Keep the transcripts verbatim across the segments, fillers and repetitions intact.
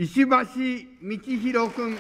石橋通宏君。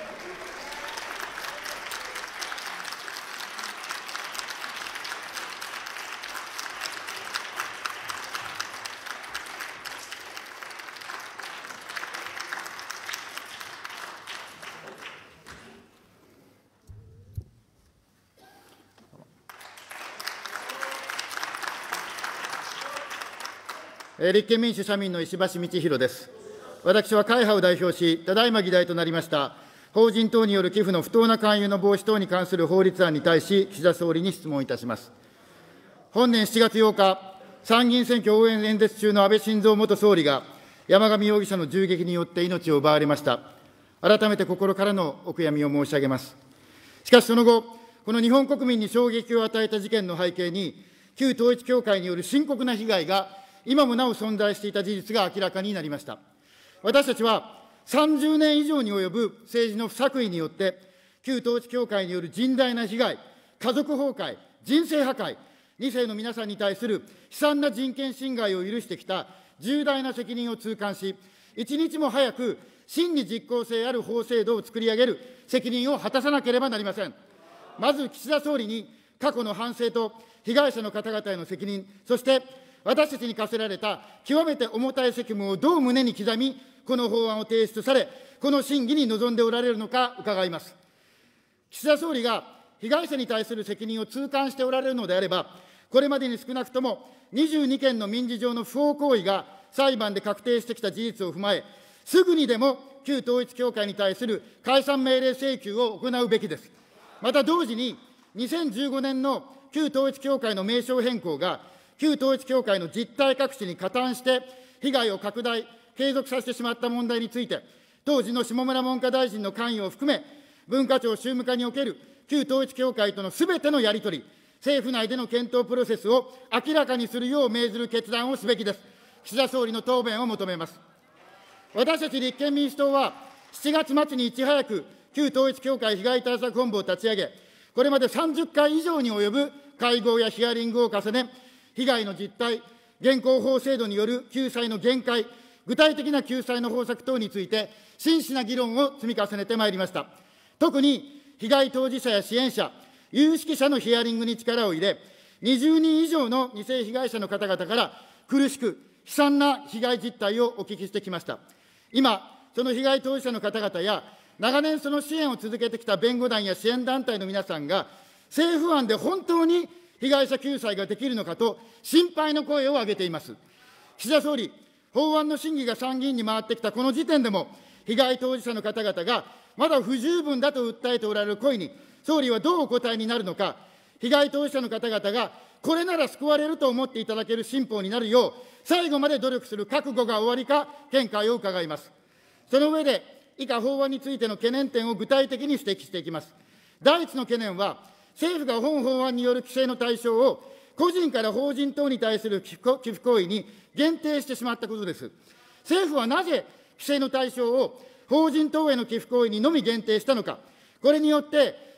立憲民主・社民の石橋通宏です。私は会派を代表し、ただいま議題となりました、法人等による寄付の不当な勧誘の防止等に関する法律案に対し、岸田総理に質問いたします。本年しちがつようか、参議院選挙応援演説中の安倍晋三元総理が、山上容疑者の銃撃によって命を奪われました。改めて心からのお悔やみを申し上げます。しかしその後、この日本国民に衝撃を与えた事件の背景に、旧統一教会による深刻な被害が今もなお存在していた事実が明らかになりました。私たちはさんじゅうねん以上に及ぶ政治の不作為によって、旧統一教会による甚大な被害、家族崩壊、人生破壊、に世の皆さんに対する悲惨な人権侵害を許してきた重大な責任を痛感し、一日も早く真に実効性ある法制度を作り上げる責任を果たさなければなりません。まず岸田総理に過去の反省と被害者の方々への責任、そして私たちに課せられた極めて重たい責務をどう胸に刻み、この法案を提出され、この審議に臨んでおられるのか伺います。岸田総理が被害者に対する責任を痛感しておられるのであれば、これまでに少なくともにじゅうにけんの民事上の不法行為が裁判で確定してきた事実を踏まえ、すぐにでも旧統一教会に対する解散命令請求を行うべきです。また同時に、にせんじゅうごねんの旧統一教会の名称変更が、旧統一教会の実態隠しに加担して、被害を拡大、継続させてしまった問題について、当時の下村文科大臣の関与を含め、文化庁宗務課における旧統一教会とのすべてのやり取り、政府内での検討プロセスを明らかにするよう命ずる決断をすべきです。岸田総理の答弁を求めます。私たち立憲民主党は、しちがつ末にいち早く旧統一教会被害対策本部を立ち上げ、これまでさんじゅっかい以上に及ぶ会合やヒアリングを重ね、被害の実態、現行法制度による救済の限界、具体的な救済の方策等について、真摯な議論を積み重ねてまいりました。特に、被害当事者や支援者、有識者のヒアリングに力を入れ、にじゅうにん以上のに世被害者の方々から苦しく、悲惨な被害実態をお聞きしてきました。今、その被害当事者の方々や、長年その支援を続けてきた弁護団や支援団体の皆さんが、政府案で本当に被害者救済ができるのかと心配の声を上げています。岸田総理、法案の審議が参議院に回ってきたこの時点でも、被害当事者の方々がまだ不十分だと訴えておられる声に、総理はどうお答えになるのか、被害当事者の方々がこれなら救われると思っていただける新法になるよう、最後まで努力する覚悟がおありか、見解を伺います。その上で、以下法案についての懸念点を具体的に指摘していきます。第一の懸念は、政府が本法案による規制の対象を、個人から法人等に対する寄付行為に限定してしまったことです。政府はなぜ、規制の対象を法人等への寄付行為にのみ限定したのか、これによって、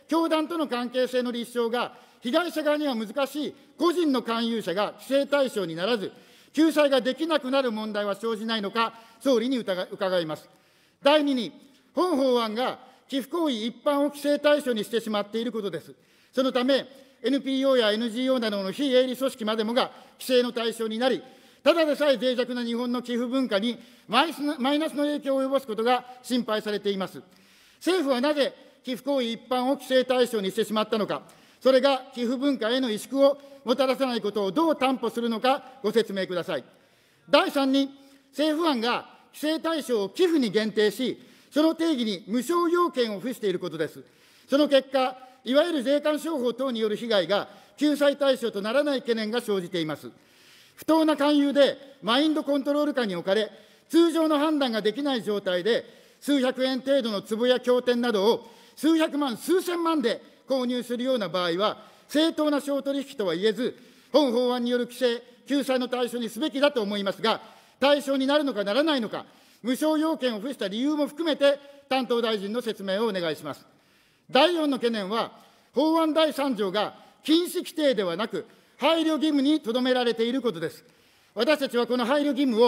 教団との関係性の立証が、被害者側には難しい個人の勧誘者が規制対象にならず、救済ができなくなる問題は生じないのか、総理に伺います。第二に、本法案が寄付行為一般を規制対象にしてしまっていることです。そのため、エヌピーオー や エヌジーオー などの非営利組織までもが規制の対象になり、ただでさえ脆弱な日本の寄付文化にマイナスの影響を及ぼすことが心配されています。政府はなぜ寄付行為一般を規制対象にしてしまったのか、それが寄付文化への萎縮をもたらさないことをどう担保するのか、ご説明ください。第三に、政府案が規制対象を寄付に限定し、その定義に無償要件を付していることです。その結果、いわゆる税関商法等による被害が救済対象とならない懸念が生じています。不当な勧誘でマインドコントロール下に置かれ、通常の判断ができない状態で、数百円程度の壺や経典などを数百万、数千万で購入するような場合は、正当な商取引とは言えず、本法案による規制、救済の対象にすべきだと思いますが、対象になるのかならないのか、無償要件を付した理由も含めて、担当大臣の説明をお願いします。第四の懸念は、法案だいさん条が禁止規定ではなく、配慮義務にとどめられていることです。私たちはこの配慮義務を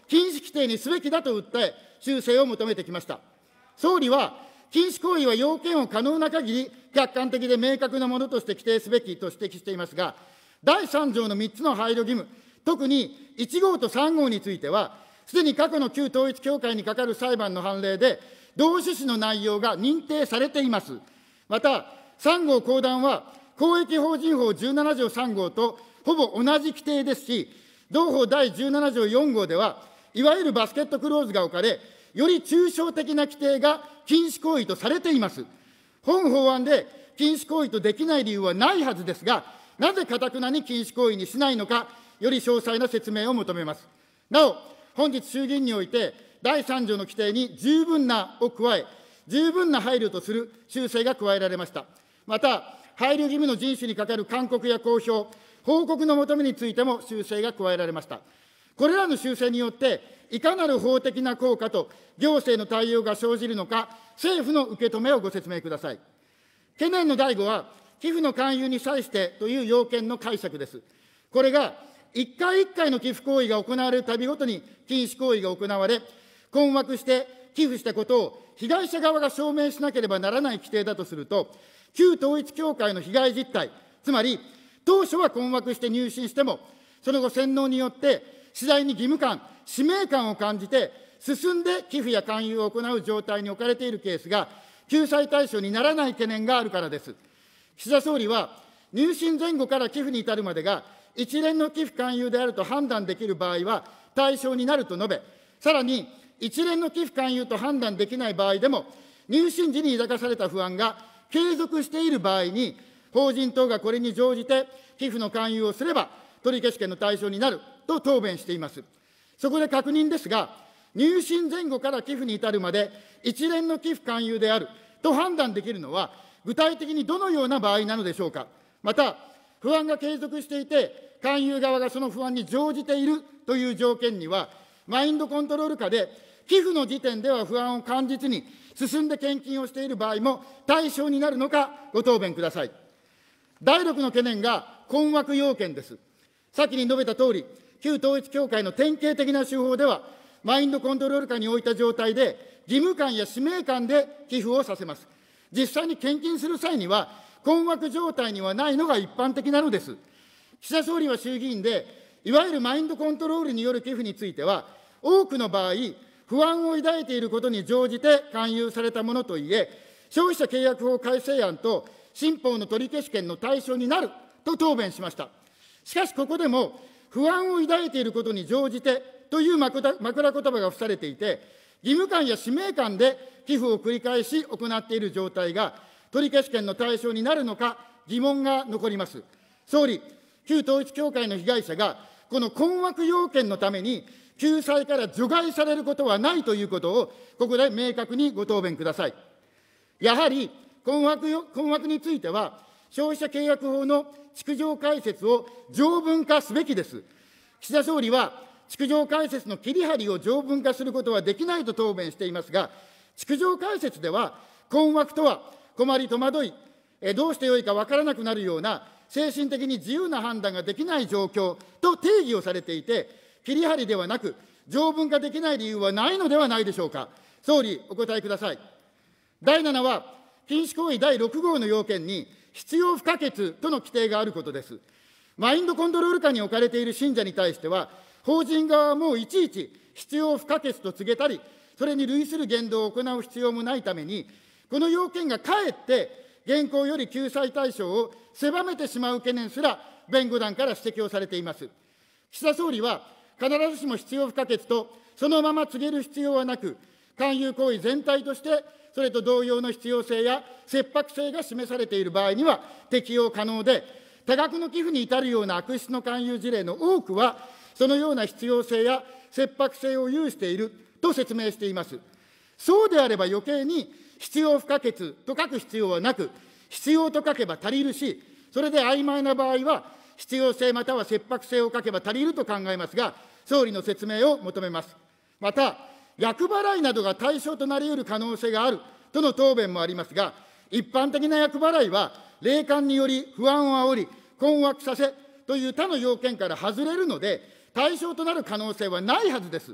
禁止規定にすべきだと訴え、修正を求めてきました。総理は、禁止行為は要件を可能な限り客観的で明確なものとして規定すべきと指摘していますが、だいさん条のみっつの配慮義務、特にいち号とさん号については、すでに過去の旧統一教会にかかる裁判の判例で、同趣旨の内容が認定されています。また、さん号後段は、公益法人法じゅうなな条さん号とほぼ同じ規定ですし、同法だいじゅうなな条よん号では、いわゆるバスケットクローズが置かれ、より抽象的な規定が禁止行為とされています。本法案で禁止行為とできない理由はないはずですが、なぜかたくなに禁止行為にしないのか、より詳細な説明を求めます。なお、本日衆議院において、だいさん条の規定に十分なを加え、十分な配慮とする修正が加えられました。また、配慮義務の遵守にかかる勧告や公表、報告の求めについても修正が加えられました。これらの修正によって、いかなる法的な効果と行政の対応が生じるのか、政府の受け止めをご説明ください。懸念のだいごは、寄付の勧誘に際してという要件の解釈です。これが、一回一回の寄付行為が行われるたびごとに禁止行為が行われ、困惑して寄付したことを被害者側が証明しなければならない規定だとすると、旧統一教会の被害実態、つまり、当初は困惑して入信しても、その後洗脳によって、次第に義務感、使命感を感じて、進んで寄付や勧誘を行う状態に置かれているケースが、救済対象にならない懸念があるからです。岸田総理は、入信前後から寄付に至るまでが、一連の寄付勧誘であると判断できる場合は対象になると述べ、さらに一連の寄付勧誘と判断できない場合でも、入信時に抱かされた不安が継続している場合に、法人等がこれに乗じて寄付の勧誘をすれば、取消権の対象になると答弁しています。そこで確認ですが、入信前後から寄付に至るまで、一連の寄付勧誘であると判断できるのは、具体的にどのような場合なのでしょうか。また、不安が継続していて、勧誘側がその不安に乗じているという条件には、マインドコントロール下で、寄付の時点では不安を感じずに、進んで献金をしている場合も対象になるのか、ご答弁ください。だいろくの懸念が困惑要件です。先に述べたとおり、旧統一教会の典型的な手法では、マインドコントロール下に置いた状態で、義務感や使命感で寄付をさせます。実際に献金する際には、困惑状態にはないのが一般的なのです。岸田総理は衆議院で、いわゆるマインドコントロールによる寄付については、多くの場合、不安を抱いていることに乗じて勧誘されたものといえ、消費者契約法改正案と新法の取消権の対象になると答弁しました。しかしここでも、不安を抱いていることに乗じてという枕言葉が付されていて、義務感や使命感で寄付を繰り返し行っている状態が、取消権の対象になるのか疑問が残ります。総理、旧統一教会の被害者が、この困惑要件のために、救済から除外されることはないということを、ここで明確にご答弁ください。やはり困惑よ、困惑については、消費者契約法の築城解説を条文化すべきです。岸田総理は、築城解説の切り張りを条文化することはできないと答弁していますが、築城解説では、困惑とは困り戸惑い、どうしてよいか分からなくなるような、精神的に自由な判断ができない状況と定義をされていて、切り張りではなく、条文化できない理由はないのではないでしょうか。総理、お答えください。だいななは、禁止行為だいろく号の要件に、必要不可欠との規定があることです。マインドコントロール下に置かれている信者に対しては、法人側はもういちいち必要不可欠と告げたり、それに類する言動を行う必要もないために、この要件がかえって、現行より救済対象を狭めてしまう懸念すら、弁護団から指摘をされています。岸田総理は、必ずしも必要不可欠と、そのまま告げる必要はなく、勧誘行為全体として、それと同様の必要性や切迫性が示されている場合には適用可能で、多額の寄付に至るような悪質の勧誘事例の多くは、そのような必要性や切迫性を有していると説明しています。そうであれば余計に必要不可欠と書く必要はなく、必要と書けば足りるし、それで曖昧な場合は、必要性または切迫性を書けば足りると考えますが、総理の説明を求めます。また、厄払いなどが対象となり得る可能性があるとの答弁もありますが、一般的な厄払いは、霊感により不安を煽り、困惑させという他の要件から外れるので、対象となる可能性はないはずです。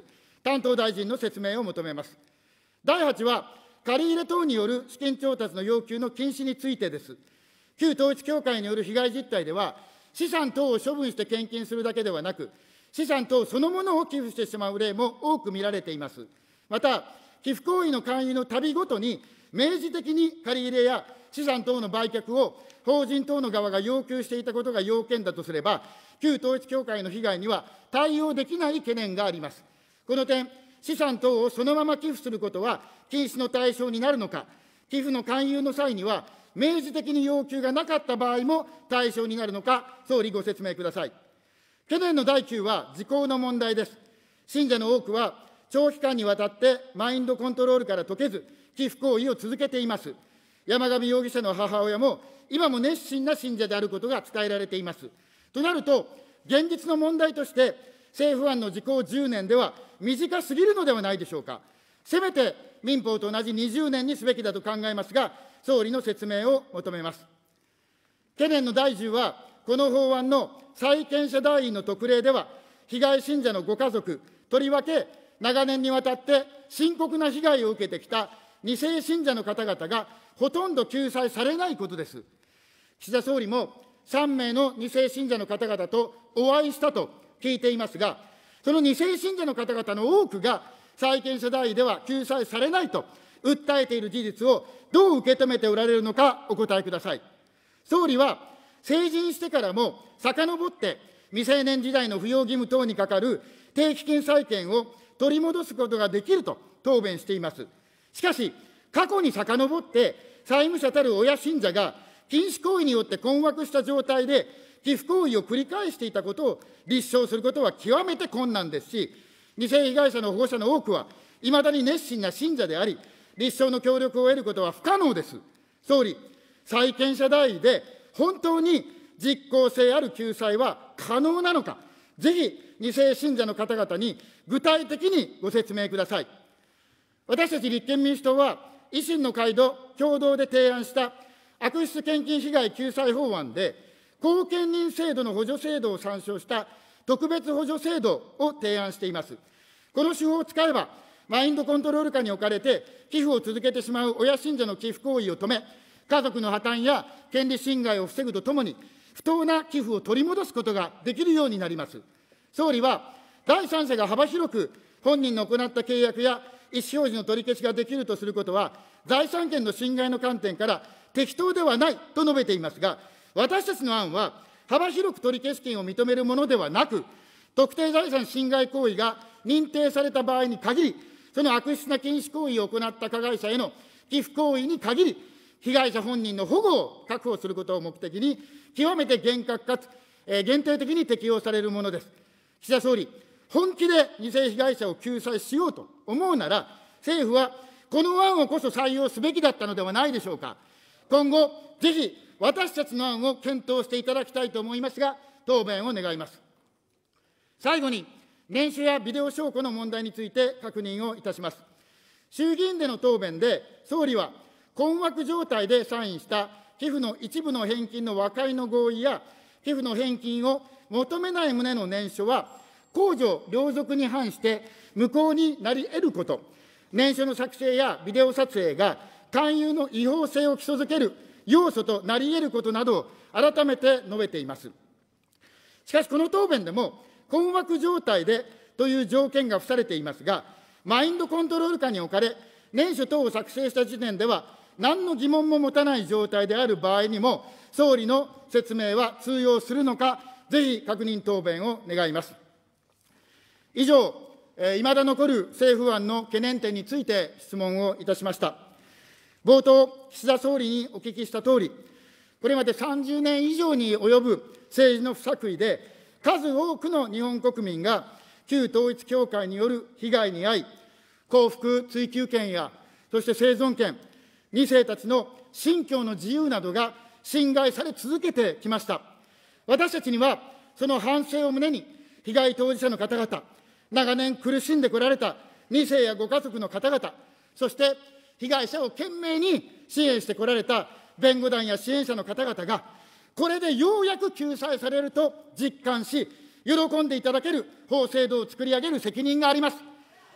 担当大臣の説明を求めます。だいはちは、借り入れ等による資金調達の要求の禁止についてです。旧統一教会による被害実態では、資産等を処分して献金するだけではなく、資産等そのものを寄付してしまう例も多く見られています。また、寄付行為の勧誘の度ごとに、明示的に借り入れや資産等の売却を法人等の側が要求していたことが要件だとすれば、旧統一教会の被害には対応できない懸念があります。この点、資産等をそのまま寄付することは禁止の対象になるのか、寄付の勧誘の際には、明示的に要求がなかった場合も対象になるのか、総理、ご説明ください。懸念のだいきゅうは時効の問題です。信者の多くは、長期間にわたってマインドコントロールから解けず、寄付行為を続けています。山上容疑者の母親も、今も熱心な信者であることが伝えられています。となると、現実の問題として、政府案の時効じゅうねんでは短すぎるのではないでしょうか。せめて民法と同じにじゅうねんにすべきだと考えますが、総理の説明を求めます。懸念のだいじゅうは、この法案の債権者代位の特例では、被害信者のご家族、とりわけ長年にわたって深刻な被害を受けてきたに世信者の方々がほとんど救済されないことです。岸田総理もさんめいのに世信者の方々とお会いしたと聞いていますが、そのに世信者の方々の多くが債権者代位では救済されないと訴えている事実をどう受け止めておられるのかお答えください。総理は成人してからも遡って未成年時代の扶養義務等にかかる定期金債権を取り戻すことができると答弁しています。しかし、過去に遡って債務者たる親信者が禁止行為によって困惑した状態で寄付行為を繰り返していたことを立証することは極めて困難ですし、に世被害者の保護者の多くはいまだに熱心な信者であり、立証の協力を得ることは不可能です。総理、債権者代位で本当に実効性ある救済は可能なのか、ぜひに世信者の方々に具体的にご説明ください。私たち立憲民主党は、維新の会と共同で提案した悪質献金被害救済法案で、後見人制度の補助制度を参照した特別補助制度を提案しています。この手法を使えば、マインドコントロール下に置かれて寄付を続けてしまう親信者の寄付行為を止め、家族の破綻や権利侵害を防ぐとともに、不当な寄付を取り戻すことができるようになります。総理は、第三者が幅広く本人の行った契約や意思表示の取り消しができるとすることは、財産権の侵害の観点から適当ではないと述べていますが、私たちの案は、幅広く取り消し権を認めるものではなく、特定財産侵害行為が認定された場合に限り、その悪質な禁止行為を行った加害者への寄付行為に限り、被害者本人の保護を確保することを目的に、極めて厳格かつ、えー、限定的に適用されるものです。岸田総理、本気でに世被害者を救済しようと思うなら、政府はこの案をこそ採用すべきだったのではないでしょうか。今後、ぜひ私たちの案を検討していただきたいと思いますが、答弁を願います。最後に、念書やビデオ証拠の問題について確認をいたします。衆議院での答弁で、総理は、困惑状態でサインした寄付の一部の返金の和解の合意や、寄付の返金を求めない旨の念書は、公序良俗に反して無効になり得ること、念書の作成やビデオ撮影が勧誘の違法性を基礎づける要素となり得ることなどを改めて述べています。しかし、この答弁でも、困惑状態でという条件が付されていますが、マインドコントロール下に置かれ、念書等を作成した時点では、何の疑問も持たない状態である場合にも、総理の説明は通用するのか、ぜひ確認答弁を願います。以上、いまだ残る政府案の懸念点について質問をいたしました。冒頭、岸田総理にお聞きしたとおり、これまでさんじゅうねん以上に及ぶ政治の不作為で、数多くの日本国民が旧統一教会による被害に遭い、幸福追求権や、そして生存権、に世たちの信教の自由などが侵害され続けてきました。私たちには、その反省を胸に、被害当事者の方々、長年苦しんでこられたに世やご家族の方々、そして被害者を懸命に支援してこられた弁護団や支援者の方々が、これでようやく救済されると実感し、喜んでいただける法制度を作り上げる責任があります。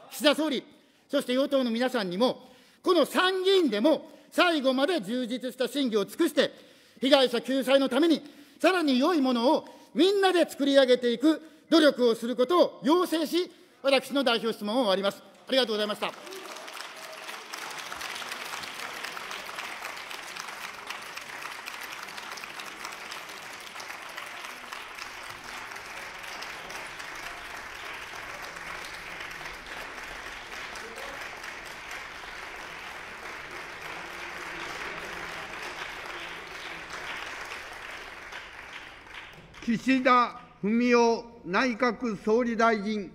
岸田総理、そして与党の皆さんにも、この参議院でも最後まで充実した審議を尽くして、被害者救済のために、さらに良いものをみんなで作り上げていく努力をすることを要請し、私の代表質問を終わります。ありがとうございました。 岸田文雄内閣総理大臣。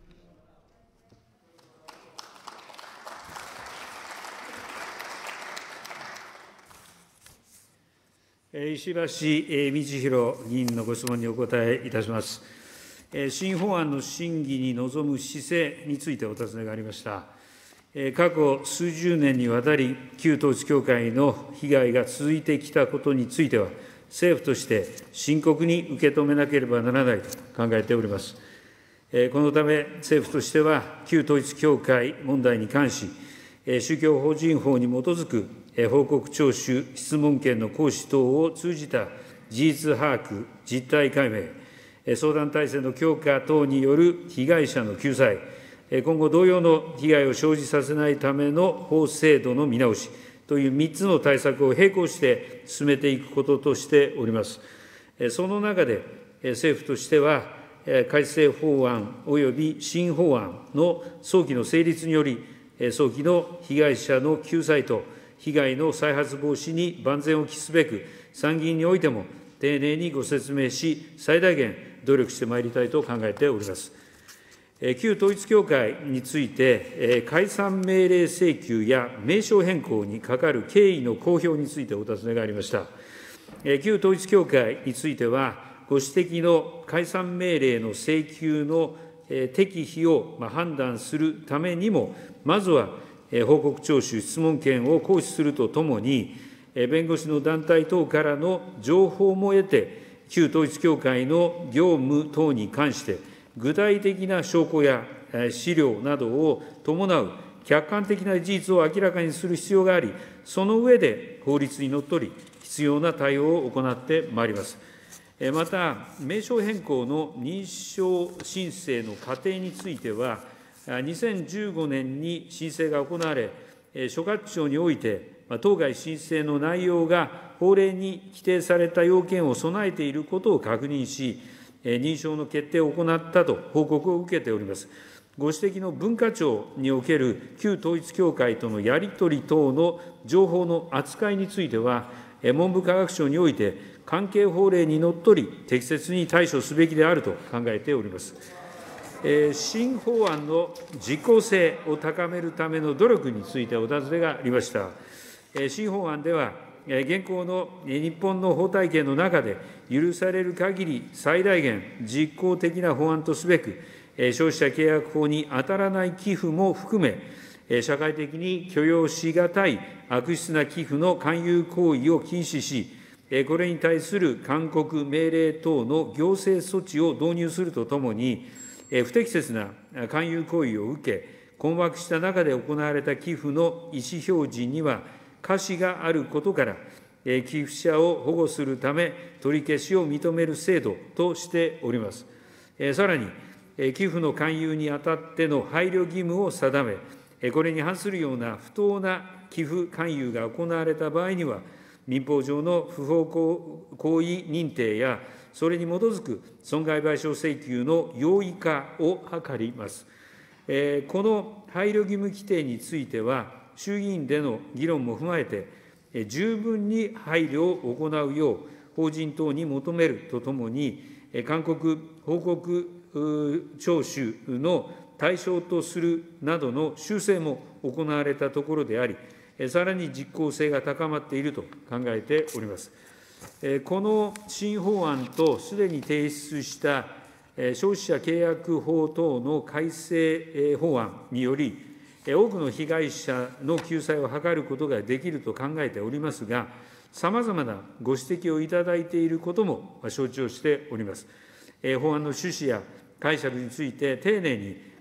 石橋通宏議員のご質問にお答えいたします。新法案の審議に臨む姿勢についてお尋ねがありました。過去数十年にわたり、旧統一教会の被害が続いてきたことについては、政府として深刻に受け止めなければならないと考えております。このため、政府としては、旧統一教会問題に関し、宗教法人法に基づく報告徴収、質問権の行使等を通じた事実把握、実態解明、相談体制の強化等による被害者の救済、今後同様の被害を生じさせないための法制度の見直しというみっつの対策を並行して進めていくこととしております。その中で、政府としては、改正法案及び新法案の早期の成立により、早期の被害者の救済と被害の再発防止に万全を期すべく、参議院においても丁寧にご説明し、最大限努力してまいりたいと考えております。旧統一教会について、解散命令請求や名称変更にかかる経緯の公表についてお尋ねがありました。旧統一教会については、ご指摘の解散命令の請求の適否を判断するためにも、まずは報告徴収、質問権を行使するとともに、弁護士の団体等からの情報も得て、旧統一教会の業務等に関して、具体的な証拠や資料などを伴う客観的な事実を明らかにする必要があり、その上で法律にのっとり、必要な対応を行ってまいります。また、名称変更の認証申請の過程については、にせんじゅうごねんに申請が行われ、所轄庁において、当該申請の内容が法令に規定された要件を備えていることを確認し、認証の決定を行ったと報告を受けております。ご指摘の文化庁における旧統一教会とのやり取り等の情報の扱いについては、文部科学省において関係法令にのっとり、適切に対処すべきであると考えております。新法案の実効性を高めるための努力についてお尋ねがありました。新法案では、現行の日本の法体系の中で、許される限り最大限実効的な法案とすべく、消費者契約法に当たらない寄付も含め、社会的に許容し難い悪質な寄付の勧誘行為を禁止し、これに対する勧告、命令等の行政措置を導入するとともに、不適切な勧誘行為を受け、困惑した中で行われた寄付の意思表示には瑕疵があることから、寄付者を保護するため、取り消しを認める制度としております。さらに、寄付の勧誘にあたっての配慮義務を定め、これに反するような不当な寄付勧誘が行われた場合には、民法上の不法行為認定や、それに基づく損害賠償請求の容易化を図ります。この配慮義務規定については、衆議院での議論も踏まえて、十分に配慮を行うよう、法人等に求めるとともに、勧告、報告徴収の対象とするなどの修正も行われたところであり、さらに実効性が高まっていると考えております。この新法案とすでに提出した消費者契約法等の改正法案により、多くの被害者の救済を図ることができると考えておりますが、さまざまなご指摘をいただいていることも承知をしております。法案の趣旨や解釈について丁寧に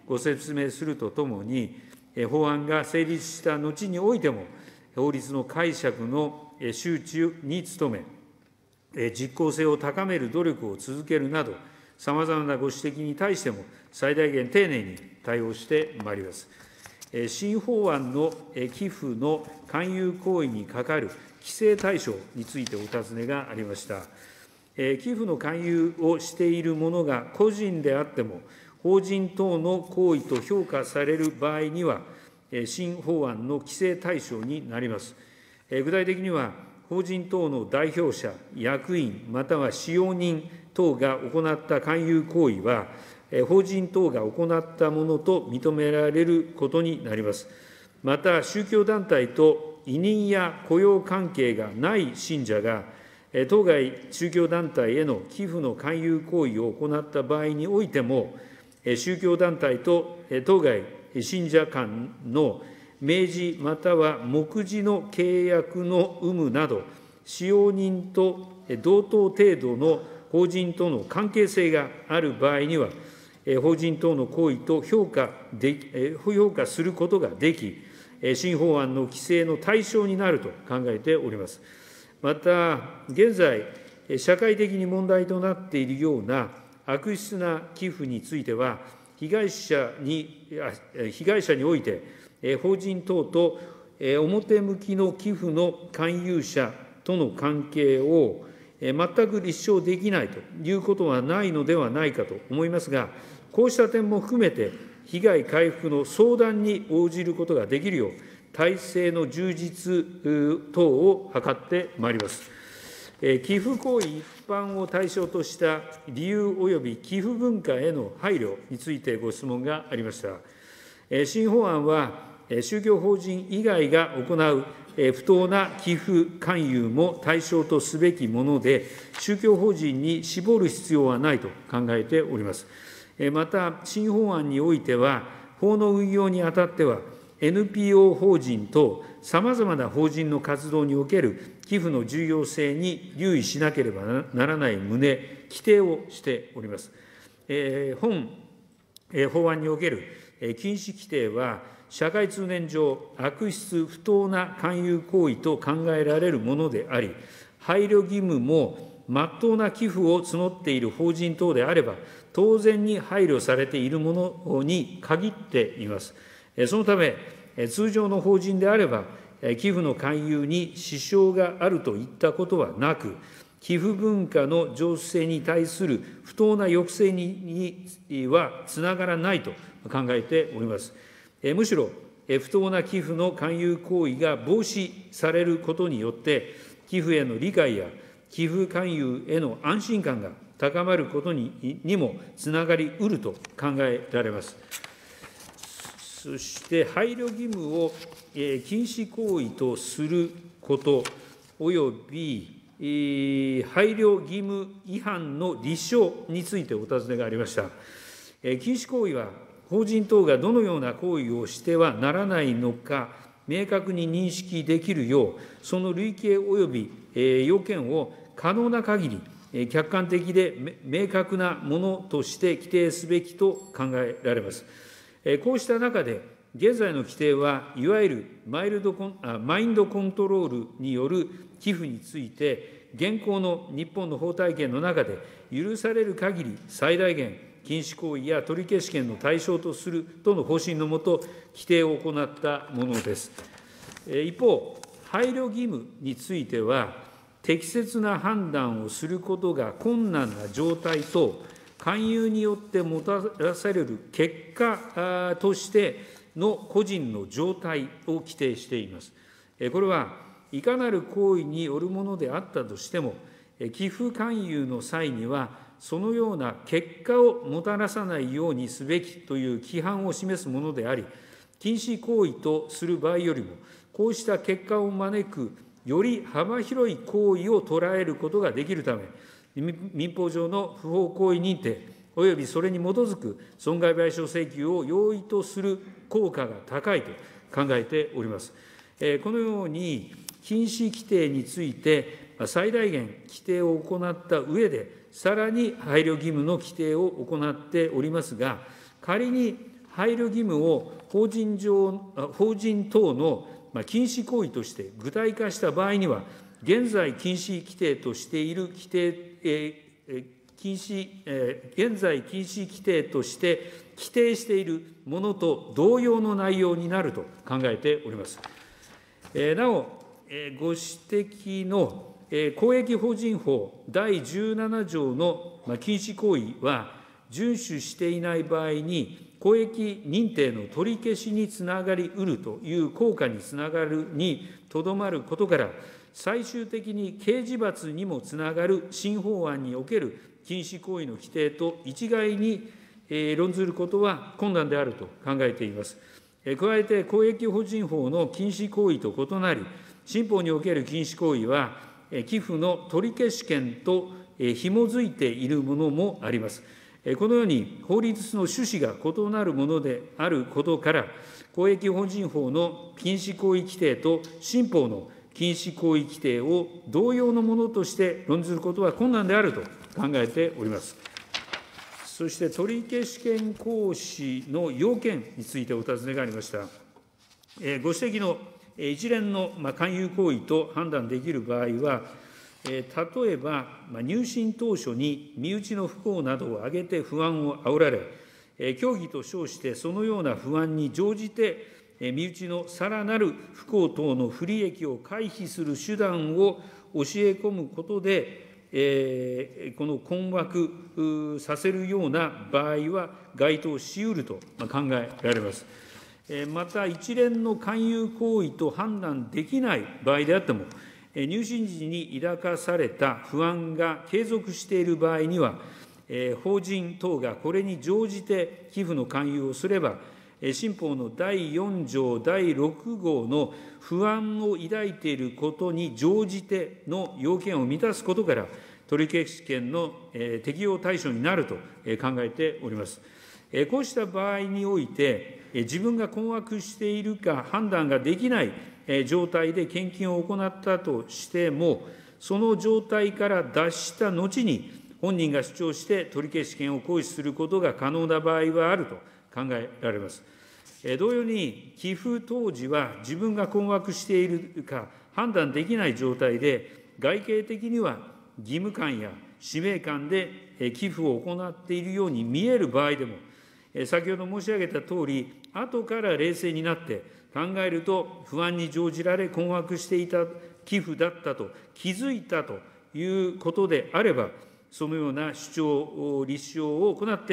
ご説明するとともに、法案が成立した後においても、法律の解釈の周知に努め、実効性を高める努力を続けるなど、さまざまなご指摘に対しても、最大限丁寧に対応してまいります。新法案の寄付の勧誘行為にかかる規制対象についてお尋ねがありました。寄付の勧誘をしている者が個人であっても、法人等の行為と評価される場合には、新法案の規制対象になります。具体的には、法人等の代表者、役員、または使用人等が行った勧誘行為は、法人等が行ったものと認められることになります。また、宗教団体と委任や雇用関係がない信者が、当該宗教団体への寄付の勧誘行為を行った場合においても、宗教団体と当該信者間の明示または目示の契約の有無など、使用人と同等程度の法人との関係性がある場合には、法人等の行為と評価で、評価することができ、新法案の規制の対象になると考えております。また、現在、社会的に問題となっているような悪質な寄付については、被害者に、被害者において、法人等と表向きの寄付の勧誘者との関係を全く立証できないということはないのではないかと思いますが、こうした点も含めて、被害回復の相談に応じることができるよう、体制の充実等を図ってまいります。寄付行為一般を対象とした理由及び寄付文化への配慮についてご質問がありました。新法案は、宗教法人以外が行う不当な寄付勧誘も対象とすべきもので、宗教法人に絞る必要はないと考えております。また、新法案においては、法の運用にあたっては、エヌピーオー 法人等、さまざまな法人の活動における寄付の重要性に留意しなければならない旨、規定をしております。えー、本、えー、法案における、えー、禁止規定は、社会通念上、悪質不当な勧誘行為と考えられるものであり、配慮義務も真っ当な寄付を募っている法人等であれば、当然に配慮されているものに限っています。そのため、通常の法人であれば、寄付の勧誘に支障があるといったことはなく、寄付文化の常習性に対する不当な抑制にはつながらないと考えております。むしろ、不当な寄付の勧誘行為が防止されることによって、寄付への理解や寄付勧誘への安心感が高まることににもつながりうると考えられます。そして、配慮義務を禁止行為とすることおよび配慮義務違反の立証についてお尋ねがありました。禁止行為は、法人等がどのような行為をしてはならないのか、明確に認識できるよう、その類型および要件を可能な限り、客観的で明確なものとして規定すべきと考えられます。こうした中で、現在の規定は、いわゆるマイルドコンあマインドコントロールによる寄付について、現行の日本の法体系の中で、許される限り最大限、禁止行為や取消権の対象とするとの方針のもと、規定を行ったものです。一方、配慮義務については、適切な判断をすることが困難な状態と、勧誘によってもたらされる結果としての個人の状態を規定しています。これは、いかなる行為によるものであったとしても、寄付勧誘の際には、そのような結果をもたらさないようにすべきという規範を示すものであり、禁止行為とする場合よりも、こうした結果を招くより幅広い行為を捉えることができるため、民法上の不法行為認定およびそれに基づく損害賠償請求を容易とする効果が高いと考えております。このように、禁止規定について最大限規定を行った上で、さらに配慮義務の規定を行っておりますが、仮に配慮義務を法人上、法人等の禁止行為として具体化した場合には、現在禁止規定としている規定、えー、禁止、えー、現在禁止規定として規定しているものと同様の内容になると考えております。えー、なお、えー、ご指摘の、えー、公益法人法だいじゅうなな条の、まあ、禁止行為は、遵守していない場合に、公益認定の取り消しにつながりうるという効果につながるにとどまることから、最終的に刑事罰にもつながる新法案における禁止行為の規定と一概に論ずることは困難であると考えています。加えて、公益法人法の禁止行為と異なり、新法における禁止行為は、寄付の取消権と紐づいているものもあります。このように法律の趣旨が異なるものであることから、公益法人法の禁止行為規定と新法の禁止行為規定を同様のものとして論ずることは困難であると考えております。そして、取消権行使の要件についてお尋ねがありました。ご指摘の一連の勧誘行為と判断できる場合は、例えば入信当初に身内の不幸などを挙げて不安を煽られ、教義と称してそのような不安に乗じて、身内のさらなる不幸等の不利益を回避する手段を教え込むことで、えー、この困惑させるような場合は該当しうると考えられます。また、一連の勧誘行為と判断できない場合であっても、入信時に抱かされた不安が継続している場合には、法人等がこれに乗じて寄付の勧誘をすれば、新法のだいよん条だいろく号の不安を抱いていることに乗じての要件を満たすことから、取消権の適用対象になると考えております。こうした場合において、自分が困惑しているか判断ができない状態で献金を行ったとしても、その状態から脱した後に、本人が主張して取消権を行使することが可能な場合はあると考えられます。同様に、寄付当時は自分が困惑しているか判断できない状態で、外形的には義務感や使命感で寄付を行っているように見える場合でも、先ほど申し上げたとおり、後から冷静になって考えると、不安に乗じられ困惑していた寄付だったと気づいたということであれば、そのような主張、立証を行って、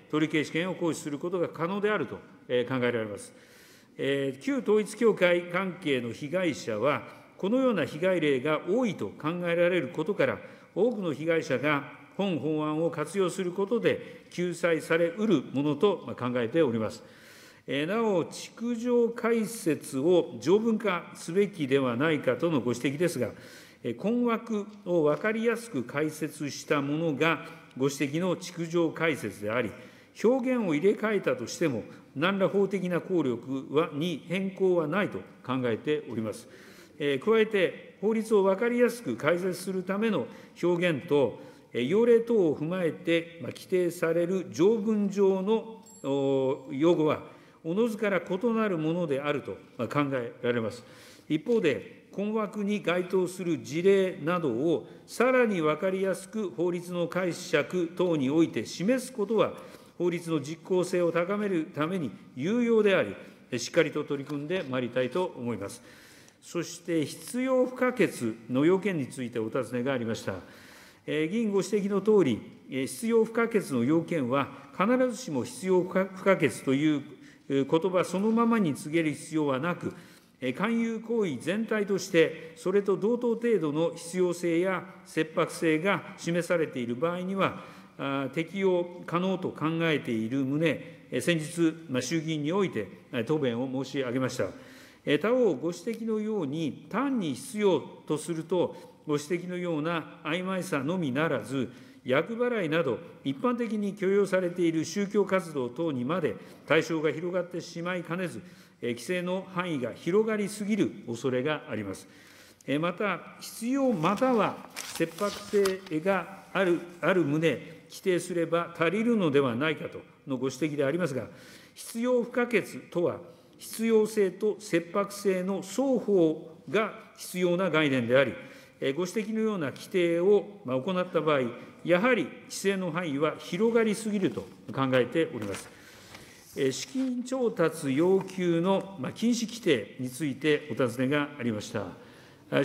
取消権を行使することが可能であると考えられます。旧統一教会関係の被害者は、このような被害例が多いと考えられることから、多くの被害者が本法案を活用することで救済されうるものと考えております。なお、逐条解説を条文化すべきではないかとのご指摘ですが、困惑を分かりやすく解説したものがご指摘の逐条解説であり、表現を入れ替えたとしても、何ら法的な効力はに変更はないと考えております。加えて、法律を分かりやすく解説するための表現と、要例等を踏まえて規定される条文上の用語は、おのずから異なるものであると考えられます。一方で、困惑に該当する事例などをさらに分かりやすく法律の解釈等において示すことは、法律の実効性を高めるために有用であり、しっかりと取り組んでまいりたいと思います。そして、必要不可欠の要件についてお尋ねがありました。議員ご指摘のとおり、必要不可欠の要件は、必ずしも必要不可欠という言葉そのままに告げる必要はなく、勧誘行為全体として、それと同等程度の必要性や切迫性が示されている場合には、適用可能と考えている旨、先日、衆議院において答弁を申し上げました。他方、ご指摘のように、単に必要とすると、ご指摘のような曖昧さのみならず、厄払いなど、一般的に許容されている宗教活動等にまで対象が広がってしまいかねず、規制の範囲が広がりすぎる恐れがあります。また、必要または切迫性がある、ある旨、規定すれば足りるのではないかとのご指摘でありますが、 必要不可欠とは、必要性と切迫性の双方が必要な概念であり、ご指摘のような規定を行った場合、やはり規制の範囲は広がりすぎると考えております。資金調達要求の禁止規定についてお尋ねがありました。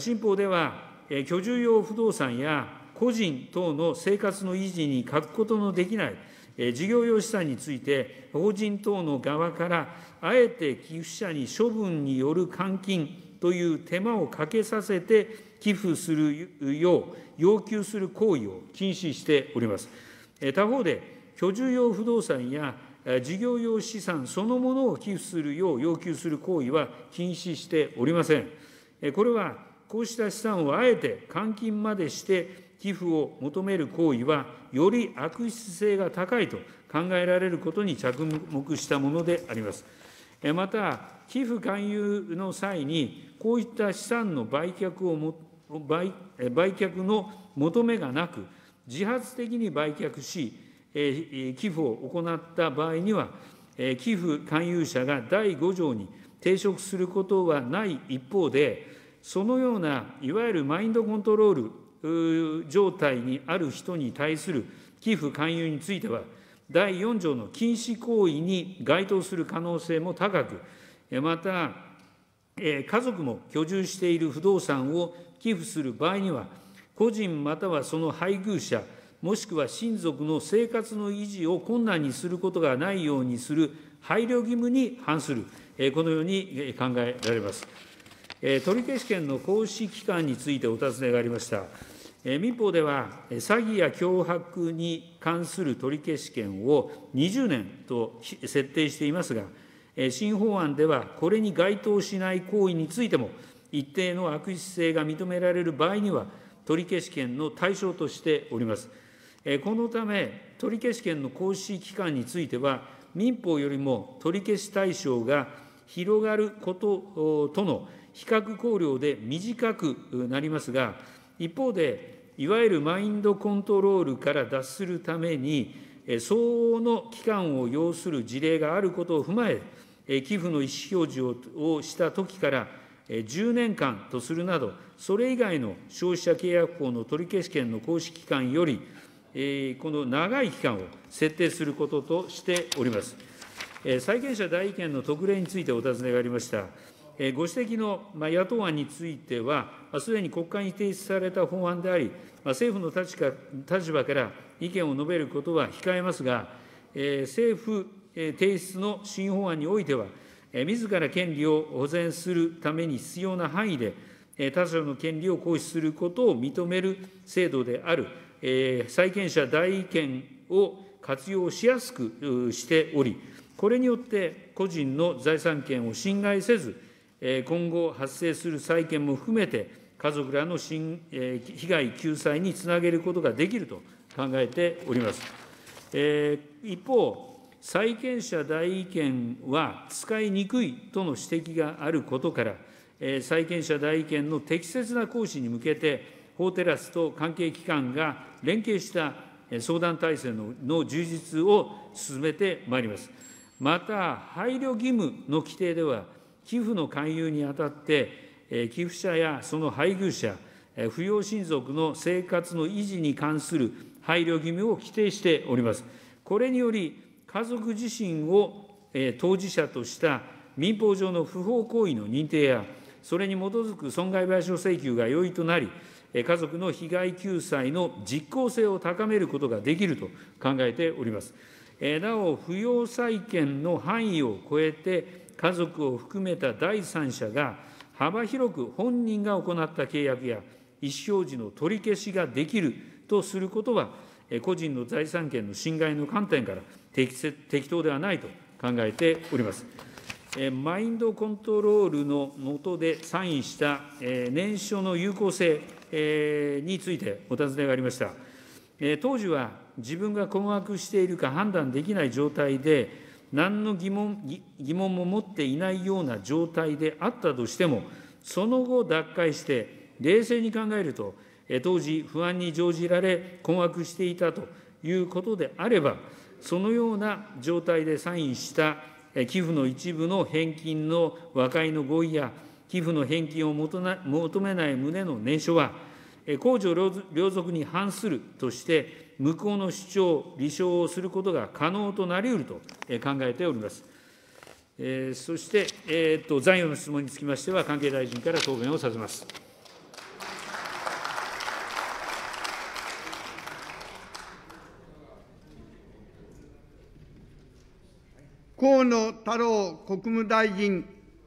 新法では、居住用不動産や個人等の生活の維持に欠くことのできない事業用資産について、法人等の側からあえて寄付者に処分による換金という手間をかけさせて寄付するよう要求する行為を禁止しております。他方で、居住用不動産や事業用資産そのものを寄付するよう要求する行為は禁止しておりません。これは、こうした資産をあえて換金までして寄付を求める行為は、より悪質性が高いと考えられることに着目したものであります。また、寄付勧誘の際に、こういった資産の売却をも売売却の求めがなく、自発的に売却し、寄付を行った場合には、寄付勧誘者がだいご条に抵触することはない一方で、そのようないわゆるマインドコントロール状態にある人に対する寄付勧誘については、だいよん条の禁止行為に該当する可能性も高く、また、家族も居住している不動産を寄付する場合には、個人またはその配偶者、もしくは親族の生活の維持を困難にすることがないようにする配慮義務に反する、このように考えられます。取消権の行使期間についてお尋ねがありました。民法では、詐欺や脅迫に関する取消権をにじゅうねんと設定していますが、新法案ではこれに該当しない行為についても、一定の悪質性が認められる場合には、取消権の対象としております。このため、取消権の行使期間については、民法よりも取消対象が広がることとの比較考慮で短くなりますが、一方で、いわゆるマインドコントロールから脱するために、相応の期間を要する事例があることを踏まえ、寄付の意思表示をしたときからじゅうねんかんとするなど、それ以外の消費者契約法の取消権の行使期間より、この長い期間を設定することとしております。債権者代位権の特例についてお尋ねがありました。ご指摘の野党案については、すでに国会に提出された法案であり、政府の立場から意見を述べることは控えますが、政府提出の新法案においては、みずから権利を保全するために必要な範囲で、他者の権利を行使することを認める制度である債権者代位権を活用しやすくしており、これによって個人の財産権を侵害せず、今後発生する債権も含めて、家族らの被害救済につなげることができると考えております。一方、債権者代位権は使いにくいとの指摘があることから、債権者代位権の適切な行使に向けて、法テラスと関係機関が連携した相談体制の充実を進めてまいります。また、配慮義務の規定では、寄付の勧誘にあたって、寄付者やその配偶者、扶養親族の生活の維持に関する配慮義務を規定しております。これにより、家族自身を当事者とした民法上の不法行為の認定や、それに基づく損害賠償請求が容易となり、家族の被害救済の実効性を高めることができると考えております。なお、扶養債権の範囲を超えて、家族を含めた第三者が幅広く本人が行った契約や意思表示の取り消しができるとすることは、個人の財産権の侵害の観点から適切適当ではないと考えております。マインドコントロールの下でサインした念書の有効性についてお尋ねがありました。当時は自分が困惑しているか判断できない状態で、何の疑問、疑問も持っていないような状態であったとしても、その後脱会して冷静に考えると、当時不安に乗じられ困惑していたということであれば、そのような状態でサインした寄付の一部の返金の和解の合意や、寄付の返金を求めない旨の念書は、公序良俗に反するとして、無効の主張、履証をすることが可能となりうると考えております。えー、そして、えー、と残余の質問につきましては、関係大臣から答弁をさせます。 河野太郎国務大臣。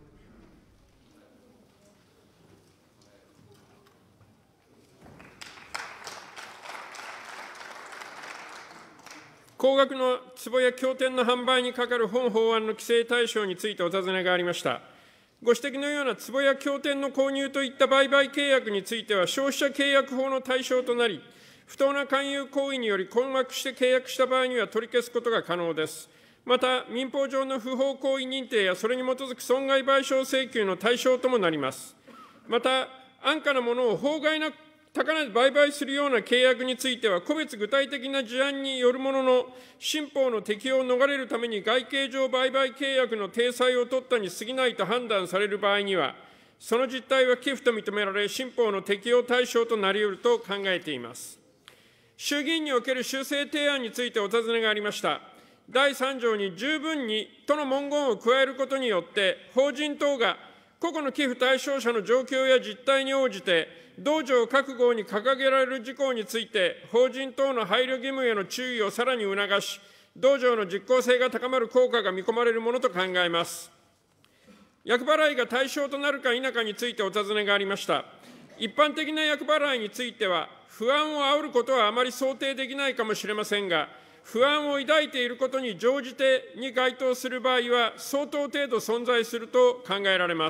高額の壺や経典の販売にかかる本法案の規制対象についてお尋ねがありました。ご指摘のような壺や経典の購入といった売買契約については、消費者契約法の対象となり、不当な勧誘行為により困惑して契約した場合には取り消すことが可能です。また、民法上の不法行為認定やそれに基づく損害賠償請求の対象ともなります。また、安価なものを法外な高値で売買するような契約については、個別具体的な事案によるものの、新法の適用を逃れるために外形上売買契約の体裁を取ったに過ぎないと判断される場合には、その実態は寄付と認められ、新法の適用対象となり得ると考えています。衆議院における修正提案についてお尋ねがありました。だいさん条に十分にとの文言を加えることによって、法人等が個々の寄付対象者の状況や実態に応じて、同条各号に掲げられる事項について、法人等の配慮義務への注意をさらに促し、同条の実効性が高まる効果が見込まれるものと考えます。厄払いが対象となるか否かについてお尋ねがありました。一般的な厄払いについては、不安を煽ることはあまり想定できないかもしれませんが、不安を抱いていることに乗じてに該当する場合は、相当程度存在すると考えられます。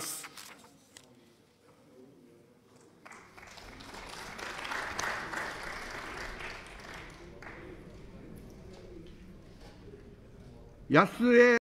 安江